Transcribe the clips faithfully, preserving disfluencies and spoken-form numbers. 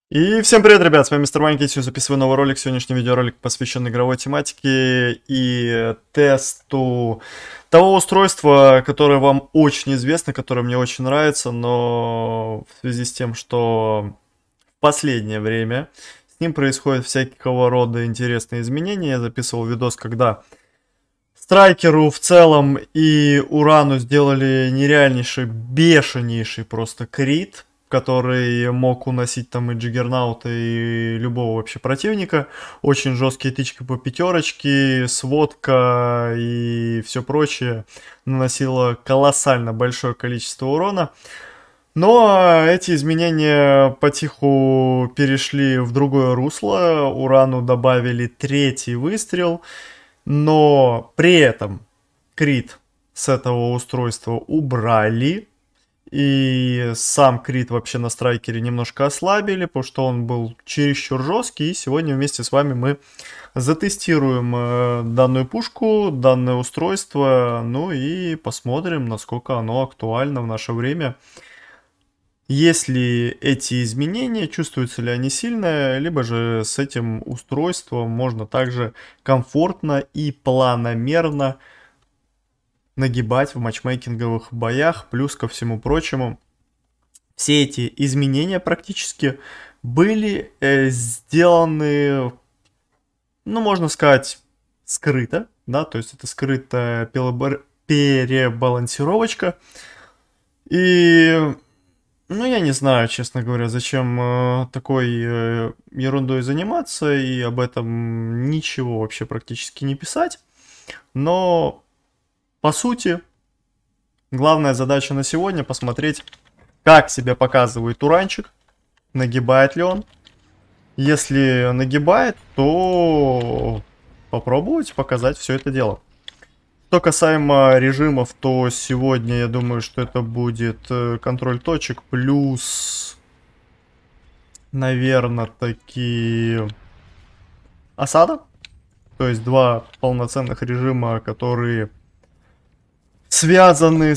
И всем привет, ребят, с вами Мистер Ваньки, сегодня записываю новый ролик. Сегодняшний видеоролик посвящен игровой тематике и тесту того устройства, которое вам очень известно, которое мне очень нравится, но в связи с тем, что в последнее время с ним происходят всякого рода интересные изменения. Я записывал видос, когда Страйкеру в целом и Урану сделали нереальнейший, бешенейший просто крит, который мог уносить там и Джиггернаута, и любого вообще противника. Очень жесткие тычки по пятерочке, сводка и все прочее наносило колоссально большое количество урона. Но эти изменения потиху перешли в другое русло. Урану добавили третий выстрел. Но при этом крит с этого устройства убрали. И сам крит вообще на страйкере немножко ослабили, потому что он был чересчур жесткий. И сегодня вместе с вами мы затестируем э, данную пушку, данное устройство. Ну и посмотрим, насколько оно актуально в наше время. Есть ли эти изменения, чувствуются ли они сильно, либо же с этим устройством можно также комфортно и планомерно нагибать в матчмейкинговых боях. Плюс ко всему прочему, все эти изменения практически были э, сделаны, ну, можно сказать, скрыто, да, то есть это скрытая перебалансировочка. И... Ну, я не знаю, честно говоря, зачем э, такой э, ерундой заниматься и об этом ничего вообще практически не писать. Но, по сути, главная задача на сегодня посмотреть, как себя показывает Уранчик, нагибает ли он. Если нагибает, то попробовать показать все это дело. Что касаемо режимов, то сегодня я думаю, что это будет контроль точек плюс, наверное, такие осада. То есть два полноценных режима, которые связаны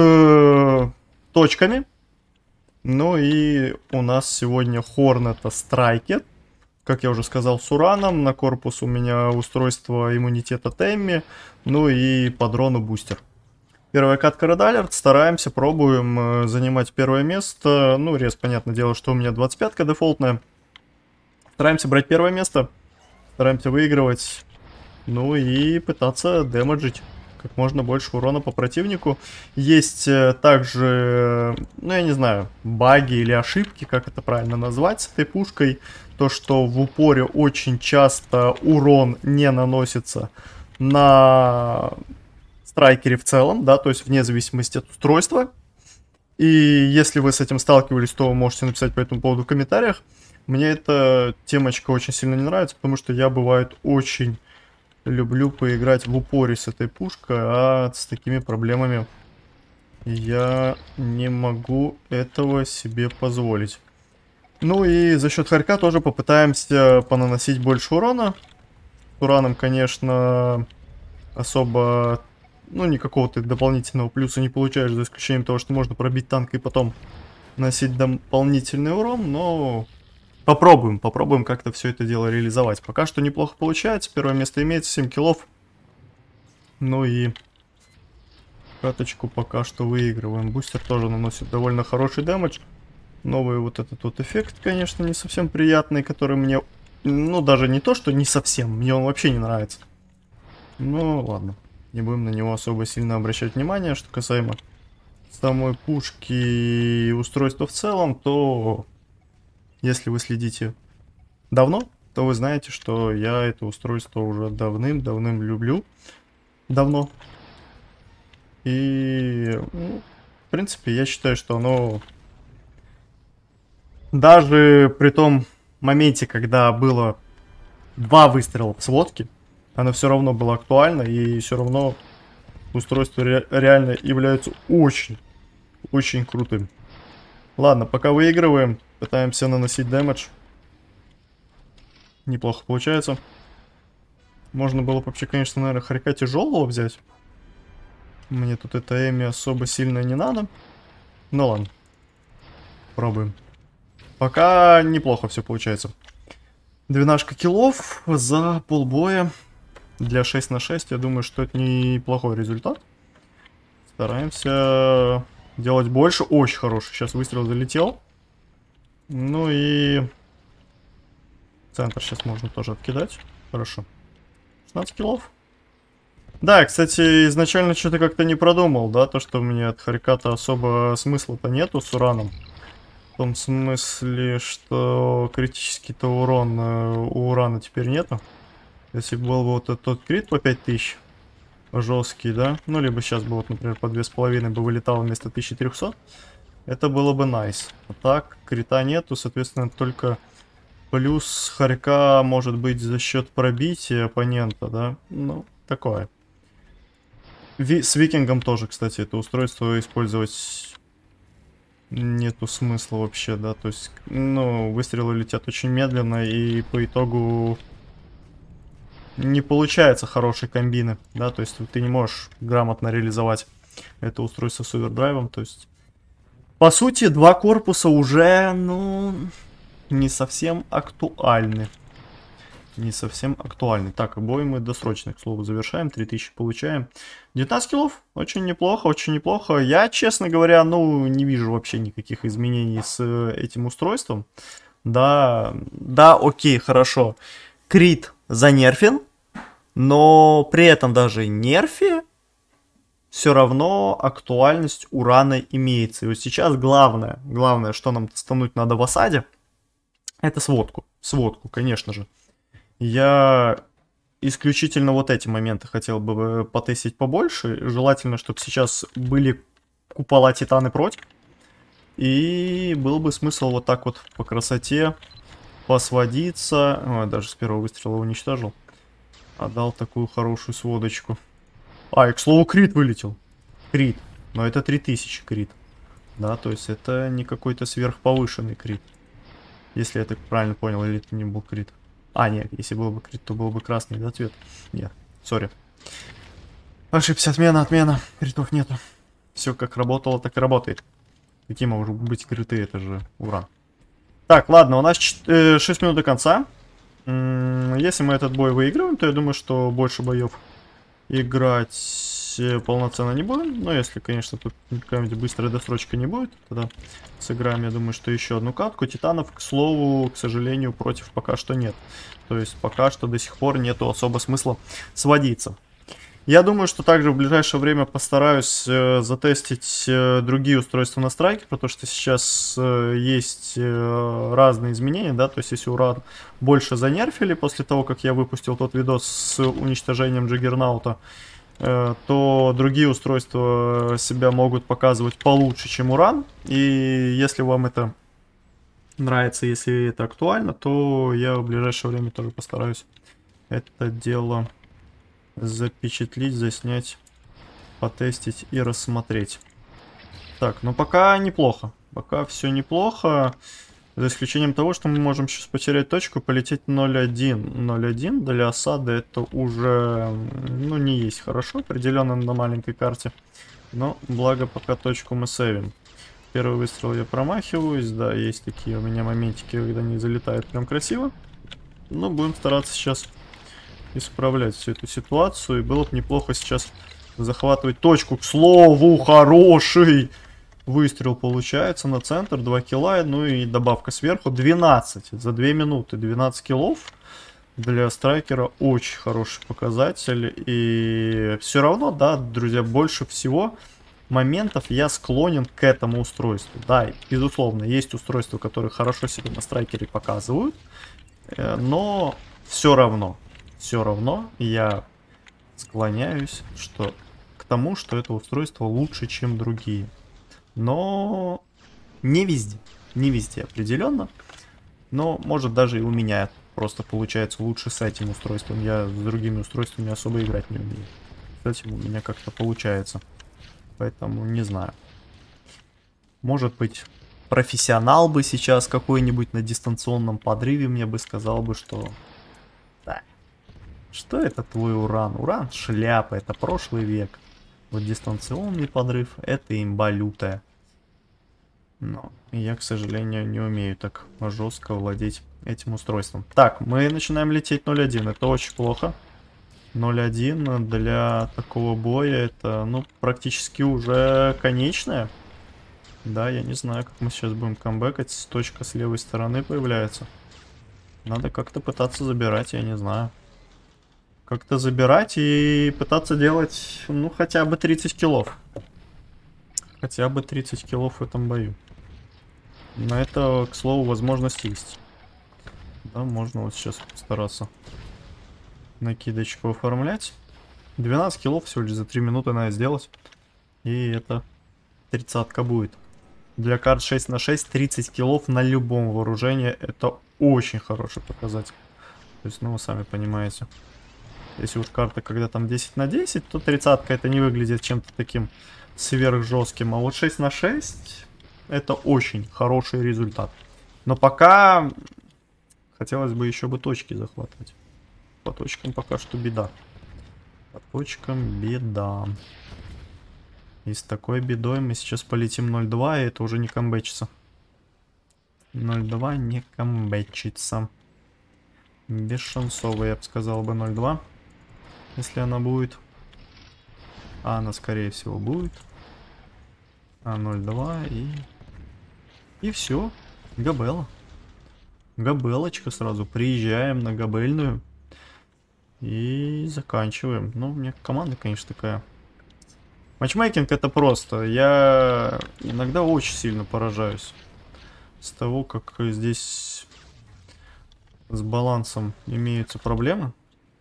с точками. Ну и у нас сегодня Hornet Striker. Как я уже сказал, с Ураном. На корпус у меня устройство иммунитета Темми. Ну и по дрону бустер. Первая катка Red Alert. Стараемся, пробуем э, занимать первое место. Ну, рез, понятное дело, что у меня двадцать пятка дефолтная. Стараемся брать первое место. Стараемся выигрывать. Ну и пытаться демеджить как можно больше урона по противнику. Есть э, также, ну я не знаю, баги или ошибки, как это правильно назвать с этой пушкой. То, что в упоре очень часто урон не наносится на страйкере в целом, да, то есть вне зависимости от устройства. И если вы с этим сталкивались, то вы можете написать по этому поводу в комментариях. Мне эта темочка очень сильно не нравится, потому что я, бывает, очень люблю поиграть в упоре с этой пушкой, а с такими проблемами я не могу этого себе позволить. Ну и за счет хорька тоже попытаемся понаносить больше урона. С ураном, конечно, особо, ну, никакого ты дополнительного плюса не получаешь, за исключением того, что можно пробить танк и потом носить дополнительный урон, но попробуем, попробуем как-то все это дело реализовать. Пока что неплохо получается, первое место имеется, семь киллов. Ну и каточку пока что выигрываем. Бустер тоже наносит довольно хороший дэмэдж. Новый вот этот вот эффект, конечно, не совсем приятный, который мне, ну, даже не то, что не совсем, мне он вообще не нравится. Ну, ладно, не будем на него особо сильно обращать внимание. Что касаемо самой пушки и устройства в целом, то если вы следите давно, то вы знаете, что я это устройство уже давным-давным люблю. Давно. И, ну, в принципе, я считаю, что оно... Даже при том моменте, когда было два выстрела в сводке, оно все равно было актуально, и все равно устройство ре реально является очень, очень крутым. Ладно, пока выигрываем, пытаемся наносить дэмэдж. Неплохо получается. Можно было вообще, конечно, наверное, хорька тяжелого взять. Мне тут это Эми особо сильно не надо. Ну ладно, пробуем. Пока неплохо все получается. двенашка киллов за полбоя. Для шесть на шесть, я думаю, что это неплохой результат. Стараемся делать больше. Очень хороший. Сейчас выстрел залетел. Ну и... Центр сейчас можно тоже откидать. Хорошо. шестнадцать киллов. Да, кстати, изначально что-то как-то не продумал, да, то, что у меня от Хариката особо смысла-то нету с ураном. В том смысле, что критический-то урон у урана теперь нету. Если бы был бы вот этот тот крит по пять тысяч, жесткий, да, ну, либо сейчас бы вот, например, по две с половиной бы вылетало вместо тысячи трёхсот, это было бы найс. А так, крита нету, соответственно, только плюс Харька может быть за счет пробития оппонента, да, ну, такое. Ви с викингом тоже, кстати, это устройство использовать нету смысла вообще, да, то есть, ну, выстрелы летят очень медленно, и по итогу не получается хорошей комбины, да, то есть ты не можешь грамотно реализовать это устройство с овердрайвом, то есть, по сути, два корпуса уже, ну, не совсем актуальны. Не совсем актуальны. Так, бой мы досрочно, к слову, завершаем. три тысячи получаем. девятнадцать киллов. Очень неплохо, очень неплохо. Я, честно говоря, ну, не вижу вообще никаких изменений с этим устройством. Да, да, окей, хорошо. Крит занерфен, но при этом даже нерфе все равно актуальность урана имеется. И вот сейчас главное, главное, что нам стануть надо в осаде, это сводку. Сводку, конечно же. Я исключительно вот эти моменты хотел бы потестить побольше. Желательно, чтобы сейчас были купола титаны против. И был бы смысл вот так вот по красоте посводиться. Ой, даже с первого выстрела уничтожил. Отдал такую хорошую сводочку. А, и к слову, крит вылетел. Крит. Но это три тысячи крит. Да, то есть это не какой-то сверхповышенный крит. Если я так правильно понял, или это не был крит. А, нет, если был бы крит, то был бы красный, да, цвет? Нет, сори. Ошибся, отмена, отмена. Критов нету. Все как работало, так и работает. Какие могут быть криты, это же уран. Так, ладно, у нас шесть минут до конца. Если мы этот бой выигрываем, то я думаю, что больше боев играть полноценно не будем. Но если, конечно, тут какая-нибудь быстрая досрочка не будет, тогда сыграем, я думаю, что еще одну катку. Титанов, к слову, к сожалению, против пока что нет. То есть пока что до сих пор нету особо смысла сводиться. Я думаю, что также в ближайшее время постараюсь э, затестить э, другие устройства на страйке, потому что сейчас э, есть э, разные изменения, да, то есть если уран больше занерфили после того, как я выпустил тот видос с уничтожением Джаггернаута, э, то другие устройства себя могут показывать получше, чем уран, и если вам это нравится, если это актуально, то я в ближайшее время тоже постараюсь это дело запечатлить, заснять, потестить и рассмотреть. Так, ну пока неплохо. Пока все неплохо. За исключением того, что мы можем сейчас потерять точку и полететь ноль один. ноль один для осады это уже, ну, не есть хорошо, определенно на маленькой карте. Но благо пока точку мы сейвим. Первый выстрел я промахиваюсь. Да, есть такие у меня моментики, когда не залетает прям красиво. Но будем стараться сейчас исправлять всю эту ситуацию. И было бы неплохо сейчас захватывать точку. К слову, хороший выстрел получается на центр. два килла. Ну и добавка сверху. двенадцать. За две минуты. двенадцать киллов. Для страйкера очень хороший показатель. И все равно, да, друзья, больше всего моментов я склонен к этому устройству. Да, безусловно, есть устройства, которые хорошо себя на страйкере показывают. Но все равно. Все равно я склоняюсь что, к тому, что это устройство лучше, чем другие. Но не везде. Не везде определенно. Но может даже и у меня просто получается лучше с этим устройством. Я с другими устройствами особо играть не умею. С этим у меня как-то получается. Поэтому не знаю. Может быть, профессионал бы сейчас какой-нибудь на дистанционном подрыве мне бы сказал бы, что... Да. Что это твой уран? Уран шляпа, это прошлый век. Вот дистанционный подрыв, это имба лютая. Но я, к сожалению, не умею так жестко владеть этим устройством. Так, мы начинаем лететь ноль один. Это очень плохо. ноль один для такого боя это, ну, практически уже конечная. Да, я не знаю, как мы сейчас будем камбэкать. Точка с левой стороны появляется. Надо как-то пытаться забирать, я не знаю. Как-то забирать и пытаться делать, ну, хотя бы тридцать киллов. Хотя бы тридцать киллов в этом бою. На это, к слову, возможность есть. Да, можно вот сейчас постараться накидочку оформлять. двенадцать киллов всего лишь за три минуты надо сделать. И это тридцатка будет. Для карт шесть на шесть тридцать киллов на любом вооружении это очень хороший показатель. То есть, ну, вы сами понимаете. Если вот карта, когда там десять на десять, то тридцатка это не выглядит чем-то таким сверхжестким. А вот шесть на шесть это очень хороший результат. Но пока хотелось бы еще бы точки захватывать. По точкам пока что беда. По точкам беда. И с такой бедой мы сейчас полетим ноль два, и это уже не камбэчится. ноль два не камбэчится. Бесшансово, я бы сказал бы, ноль два. Если она будет. А она, скорее всего, будет. А ноль два и... И все. Габелла. Габеллочка сразу. Приезжаем на габельную. И заканчиваем. Ну, у меня команда, конечно, такая. Матчмейкинг это просто. Я иногда очень сильно поражаюсь с того, как здесь с балансом имеются проблемы.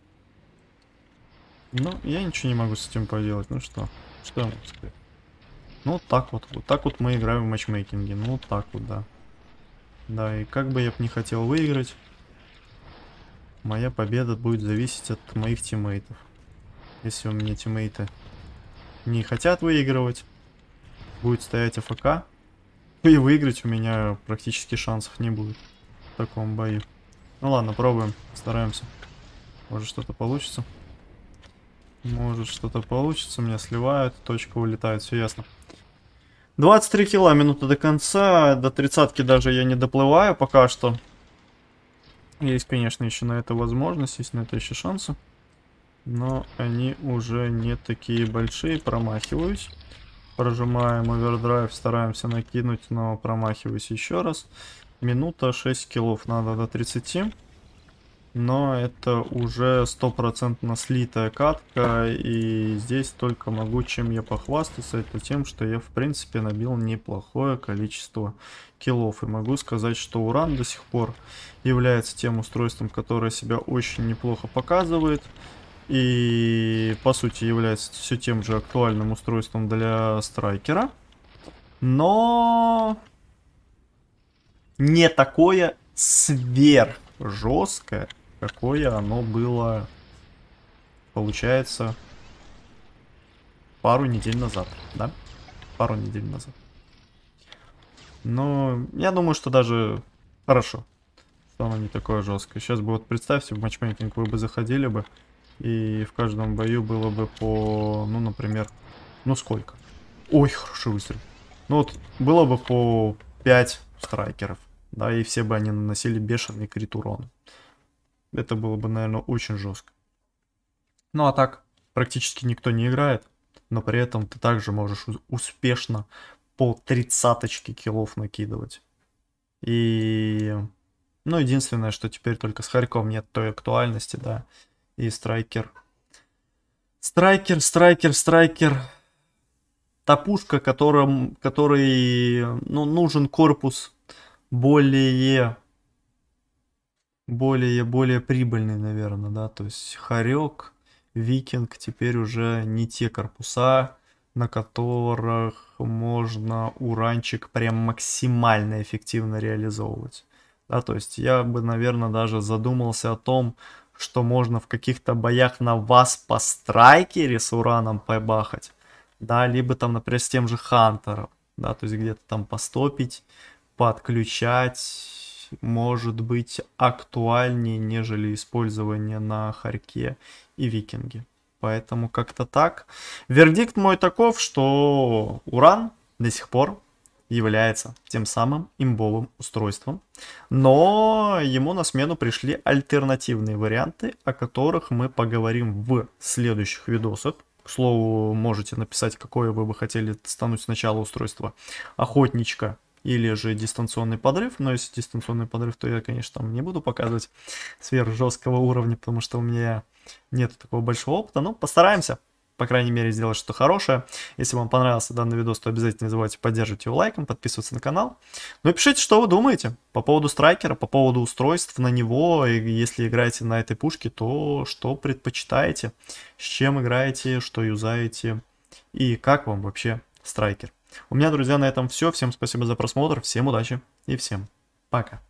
Но я ничего не могу с этим поделать. Ну что? Что я могу сказать? Ну, вот так вот. Вот так вот мы играем в матчмейкинге. Ну, вот так вот, да. Да, и как бы я бы не хотел выиграть, моя победа будет зависеть от моих тиммейтов. Если у меня тиммейты не хотят выигрывать, будет стоять АФК, и выиграть у меня практически шансов не будет в таком бою. Ну ладно, пробуем, стараемся. Может что-то получится. Может что-то получится, меня сливают, точка улетает, все ясно. двадцать три килла, минута до конца, до тридцатки даже я не доплываю пока что. Есть, конечно, еще на это возможность, есть на это еще шансы. Но они уже не такие большие, промахиваюсь. Прожимаем овердрайв, стараемся накинуть, но промахиваюсь еще раз. Минута, шесть киллов надо до тридцати. Но это уже стопроцентно слитая катка, и здесь только могу чем я похвастаться, это тем, что я в принципе набил неплохое количество киллов. И могу сказать, что Уран до сих пор является тем устройством, которое себя очень неплохо показывает. И по сути является все тем же актуальным устройством для страйкера. Но не такое сверх жесткое, какое оно было, получается, пару недель назад, да? Пару недель назад. Но я думаю, что даже хорошо, что оно не такое жесткое. Сейчас бы вот представьте, в матчмейкинг вы бы заходили бы, и в каждом бою было бы по, ну, например, ну сколько? Ой, хороший выстрел. Ну вот, было бы по пять страйкеров, да, и все бы они наносили бешеный крит урон. Это было бы, наверное, очень жестко. Ну а так, практически никто не играет, но при этом ты также можешь успешно по тридцаточке киллов накидывать. И, ну, единственное, что теперь только с Харьком нет той актуальности, да, и страйкер. Страйкер, страйкер, страйкер. Та пушка, которым, которой, ну, нужен корпус более... более, более прибыльный, наверное, да, то есть Хорек, Викинг теперь уже не те корпуса, на которых можно уранчик прям максимально эффективно реализовывать, да, то есть я бы, наверное, даже задумался о том, что можно в каких-то боях на вас по страйкере с ураном побахать, да, либо там, например, с тем же Хантером, да, то есть где-то там постопить, подключать, может быть актуальнее, нежели использование на Харьке и Викинге. Поэтому как-то так. Вердикт мой таков, что Уран до сих пор является тем самым имбовым устройством, но ему на смену пришли альтернативные варианты, о которых мы поговорим в следующих видосах. К слову, можете написать, какое вы бы хотели стануть сначала устройство: охотничка или же дистанционный подрыв. Но если дистанционный подрыв, то я, конечно, там не буду показывать сверх жесткого уровня, потому что у меня нет такого большого опыта. Но постараемся, по крайней мере, сделать что-то хорошее. Если вам понравился данный видос, то обязательно не забывайте поддерживать его лайком, подписываться на канал. Ну и пишите, что вы думаете по поводу страйкера, по поводу устройств на него. И если играете на этой пушке, то что предпочитаете, с чем играете, что юзаете и как вам вообще страйкер. У меня, друзья, на этом все. Всем спасибо за просмотр, всем удачи и всем пока.